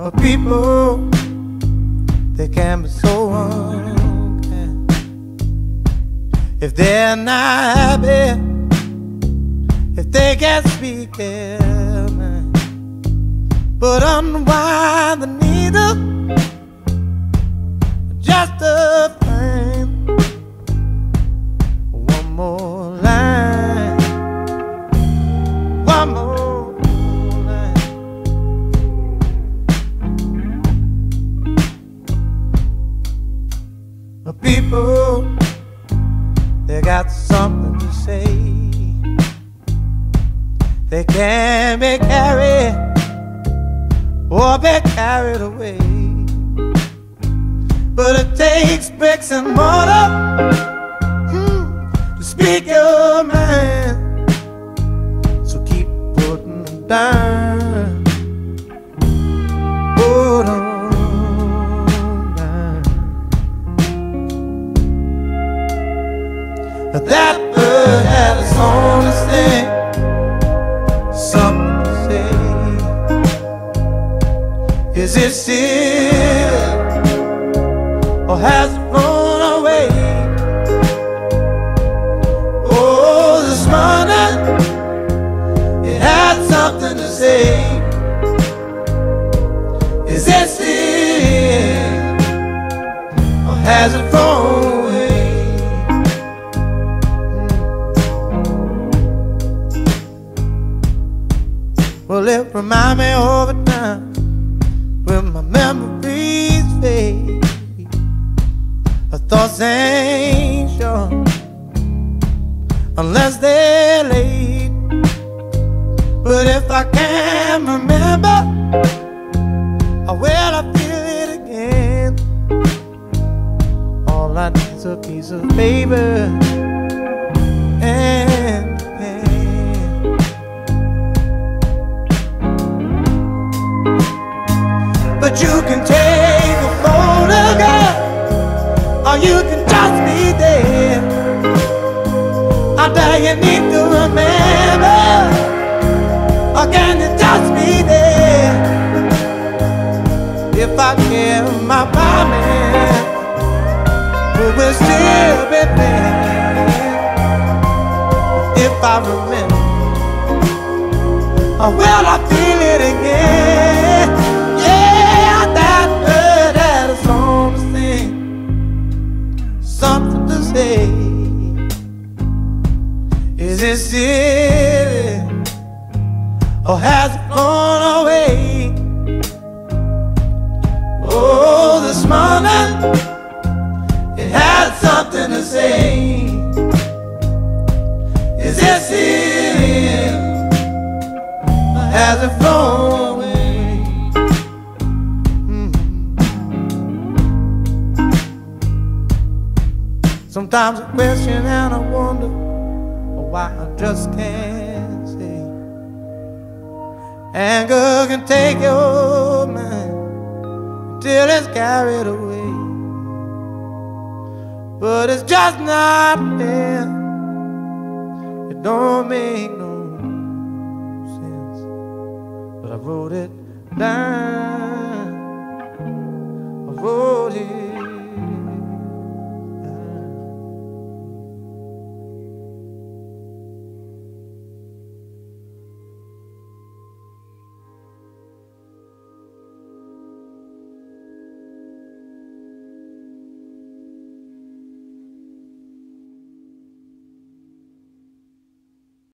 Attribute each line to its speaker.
Speaker 1: People, they can be so unkind. If they're not happy, if they can't speak their mind, but unwind the needle just to find one more line, one more. People, they got something to say. They can't be carried or be carried away. But it takes bricks and mortar to speak your mind. So keep putting them down. Put 'em that bird had its own thing, something to say. Is it still, or has it flown away? Oh, this morning it had something to say. Is it still, or has it flown away? Well, it reminds me of a time when my memories fade. My thoughts ain't sure unless they're late. But if I can't remember, will I feel it again? All I need is a piece of paper and but you can take a photograph, or you can just be there. Or do you need to remember, or can you just be there? If I give my promise, we will still be there. If I remember, or will I feel it again? Something to say. Is it silly, or has it gone away? Oh, this morning it had something to say. Is it silly, or has it flown away? Sometimes I question and I wonder why I just can't say. Anger can take your mind till it's carried away, but it's just not there. It don't make no sense, but I wrote it down.